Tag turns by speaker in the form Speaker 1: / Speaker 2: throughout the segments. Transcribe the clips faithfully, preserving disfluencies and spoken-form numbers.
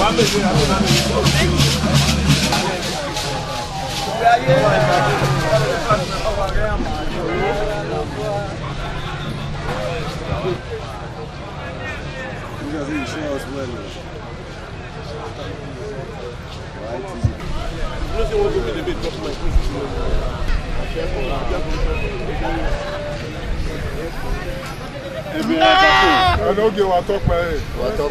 Speaker 1: I don't get what I talk about. What I talk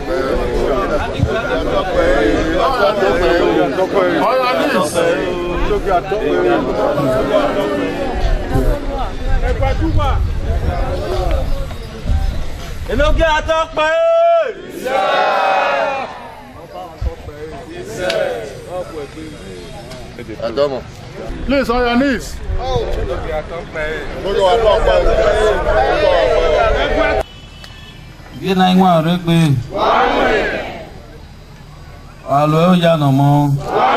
Speaker 1: about. Please, on your knees.
Speaker 2: Viens là, moi, reclé. Alors, il y a non mon.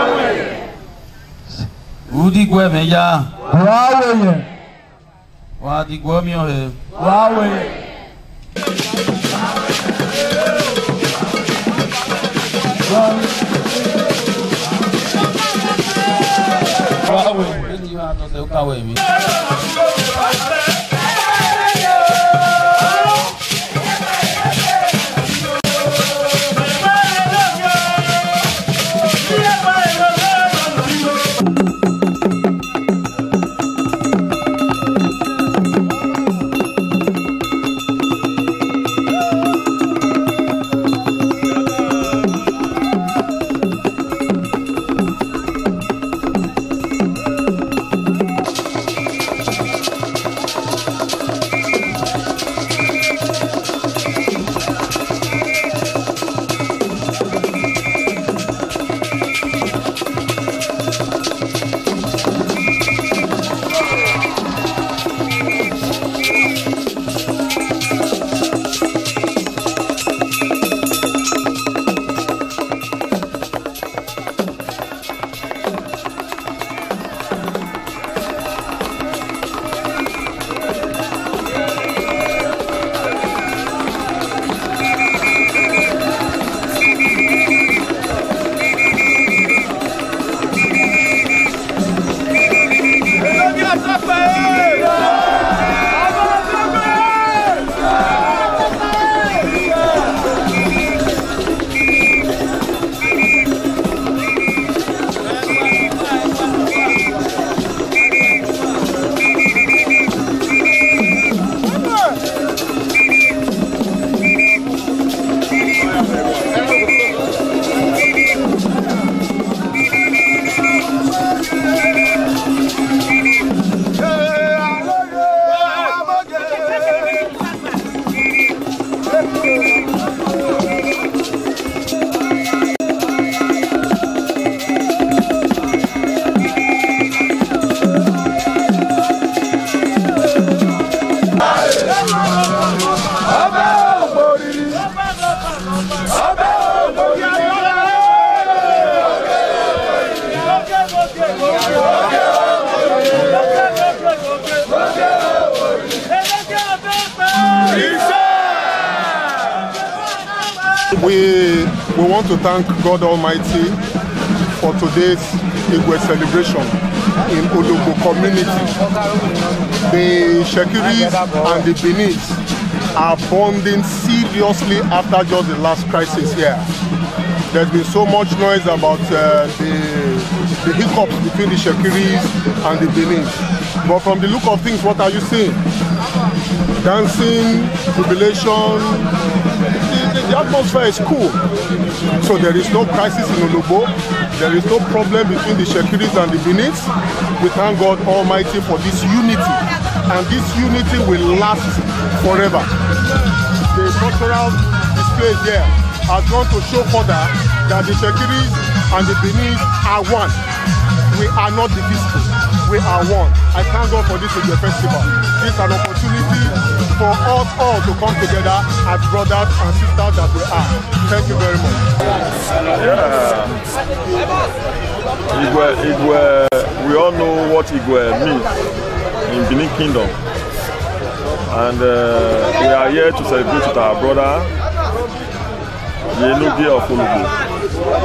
Speaker 2: Vous dites quoi, mais il y a.
Speaker 3: Huawei.
Speaker 2: Vous dites quoi, mieux.
Speaker 3: Huawei.
Speaker 2: Huawei. Ele vai fazer o Huawei.
Speaker 1: We, we want to thank God Almighty for today's Igwe celebration in Ologbo community. The Shekiris and the Benis are bonding seriously after just the last crisis here. There's been so much noise about uh, the, the hiccups between the Shekiris and the Benis. But from the look of things, what are you seeing? Dancing, jubilation, the, the atmosphere is cool. So there is no crisis in Ologbo. There is no problem between the Shekiris and the Benis. We thank God Almighty for this unity. And this unity will last forever. The cultural display here has gone to show further that the Shekiris and the Benis are one. We are not divisible. We are one. I thank God for this Igwe festival. This is an opportunity for us all to come together as brothers and sisters that we are. Thank you very much.
Speaker 4: Yeah. Igwe, Igwe, we all know what Igwe means in Benin Kingdom. And uh, we are here to celebrate with our brother, the Enugie of Ologbo.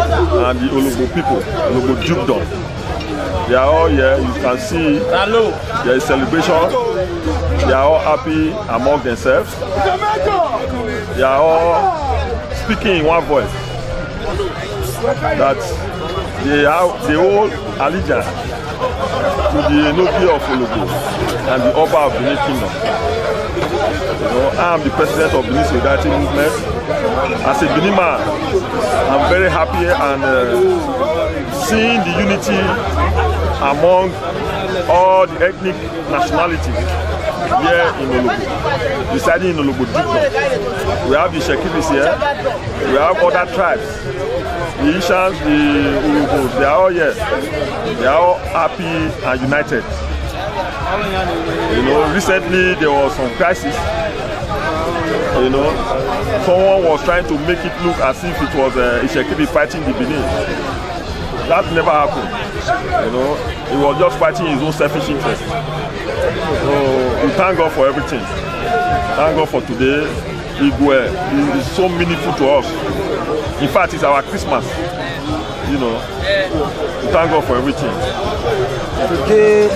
Speaker 4: and the Ologbo people, Ologbo Dukedom. They are all here. You can see there is celebration. They are all happy among themselves. They are all speaking in one voice that they have the whole allegiance to the Enobi of Ologbo and the Oba of Benin Kingdom. You know, I am the president of Benin Solidarity Movement. As a Benin man, I'm very happy and uh, seeing the unity among all the ethnic nationalities here in Ologbo, residing in Ologbo Dukedom. We have the Shekiris here, we have other tribes, the Ishans, the Urubos, they are all here. They are all happy and united. You know, recently there was some crisis. You know, someone was trying to make it look as if it was uh, Ishekiri fighting the Benin. That never happened. You know, he was just fighting his own selfish interest. So we thank God for everything. Thank God for today. Igwe is so meaningful to us. In fact, it's our Christmas. You know, we thank God for everything.
Speaker 5: Today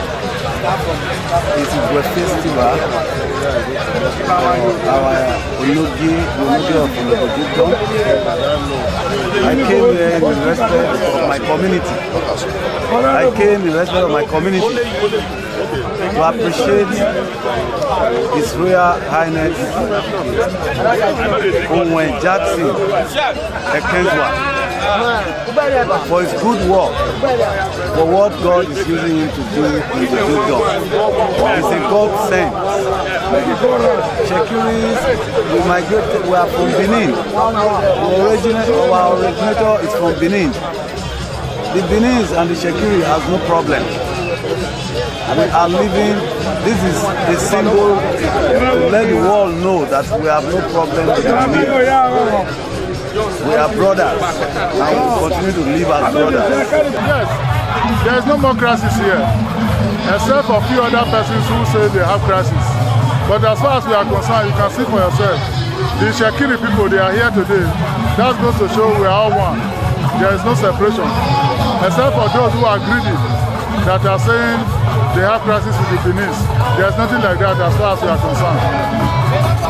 Speaker 5: is Igwe Festival. Our Ologi, Ologi of Ologbo Dukedom. I came here in respect of my community. I came in respect of my community to appreciate His Royal Highness Onwe Jackson Ekenzwa for his good work, for what God is using him to do in the Dukedom. It's a God sent. Shekiris, we migrated, we are from Benin. The originator, our originator is from Benin. The Benin and the Shekiri has no problem. We are living, this is a symbol to let the world know that we have no problem with the Benin. We are brothers and we will continue to live as brothers.
Speaker 1: Yes, there is no more crisis here, except for a few other persons who say they have crisis. But as far as we are concerned, you can see for yourself. The Shekiri people, they are here today. That goes to show we are all one. There is no separation. Except for those who are greedy, that are saying they have crisis with the Benin. There is nothing like that as far as we are concerned.